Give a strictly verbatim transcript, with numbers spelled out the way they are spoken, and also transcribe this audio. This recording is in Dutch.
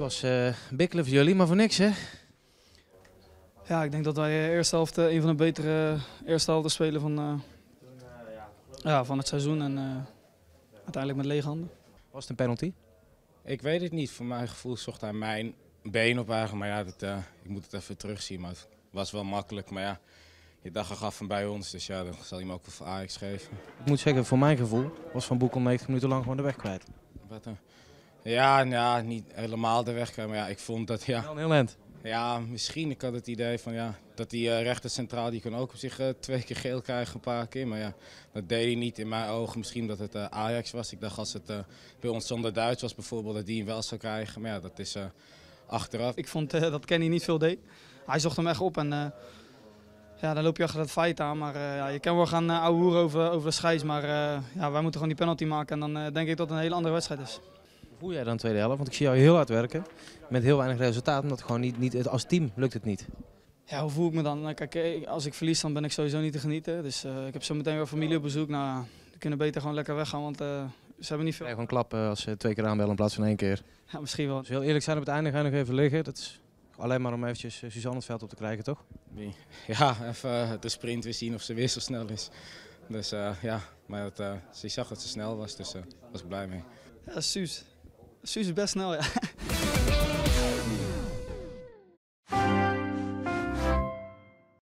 was uh, bikkelen voor jullie, maar voor niks hè? Ja, ik denk dat wij de eerste helft uh, een van de betere eerste helften spelen van, uh, ja, van het seizoen. En uh, uiteindelijk met lege handen. Was het een penalty? Ik weet het niet. Voor mijn gevoel zocht hij mijn been op eigenlijk. Maar ja, dat, uh, ik moet het even terugzien. Maar het was wel makkelijk. Maar ja, je dacht er gaf hem bij ons. Dus ja, dan zal hij hem ook wel voor Ajax geven. Ik moet zeggen, voor mijn gevoel was Van Boekel negentig minuten lang gewoon de weg kwijt. Wat, uh, ja, ja, niet helemaal de weg kwijt. Maar ja, ik vond dat ja. Wel een heel eind. Ja, misschien. Ik had het idee van ja, dat die uh, rechter centraal die kan ook op zich uh, twee keer geel krijgen, een paar keer. Maar ja, dat deed hij niet in mijn ogen. Misschien dat het uh, Ajax was. Ik dacht als het uh, bij ons zonder Duits was bijvoorbeeld, dat die hem wel zou krijgen. Maar ja, dat is uh, achteraf. Ik vond uh, dat Kenny niet veel deed. Hij zocht hem echt op en uh, ja, dan loop je achter het feit aan. Maar uh, ja, je kan wel gaan uh, ouwe hoeren over, over de scheids. Maar uh, ja, wij moeten gewoon die penalty maken en dan uh, denk ik dat het een hele andere wedstrijd is. Hoe voel jij dan de tweede helft? Want ik zie jou heel hard werken. Met heel weinig resultaat, omdat gewoon niet, niet, als team lukt het niet. Ja, hoe voel ik me dan? Kijk, als ik verlies dan ben ik sowieso niet te genieten. Dus uh, ik heb zo meteen weer familie op bezoek. Nou, die kunnen beter gewoon lekker weggaan, want uh, ze hebben niet veel. Ja, gewoon klappen als ze twee keer aanbellen in plaats van één keer. Ja, misschien wel. Dus heel eerlijk zijn op het einde ga je nog even liggen. Dat is alleen maar om eventjes Suzanne het veld op te krijgen, toch? Ja, even uh, de sprint weer zien of ze weer zo snel is. Dus uh, ja, maar het, uh, ze zag dat ze snel was, dus daar uh, was ik blij mee. Ja, Suus. Suus is best snel, ja.